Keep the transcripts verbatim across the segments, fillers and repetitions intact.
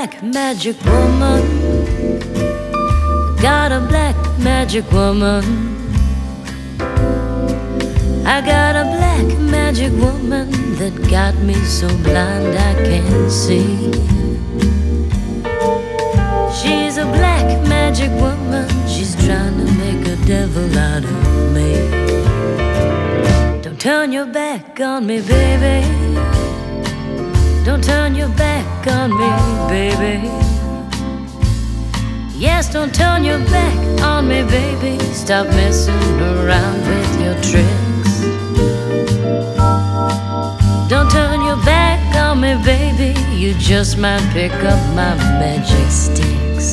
black magic woman. Got a black magic woman. I got a black magic woman that got me so blind I can't see. She's a black magic woman. She's trying to make a devil out of me. Don't turn your back on me, baby. Don't turn your back on me, baby. Yes, don't turn your back on me, baby. Stop messing around with your tricks. Don't turn your back on me, baby. You just might pick up my magic sticks.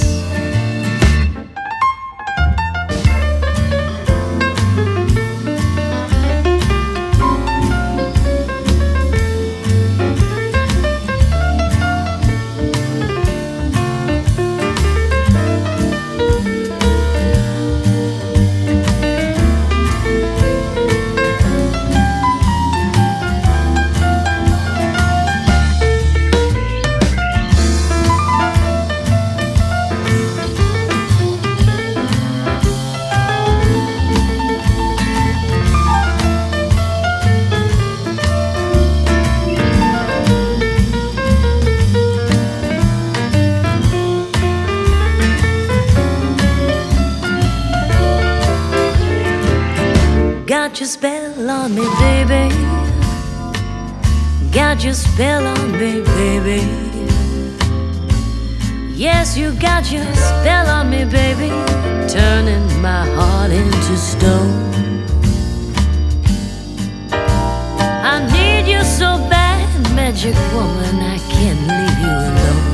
Got your spell on me, baby. Got your spell on me, baby. Yes, you got your spell on me, baby. Turning my heart into stone. I need you so bad, magic woman, I can't leave you alone.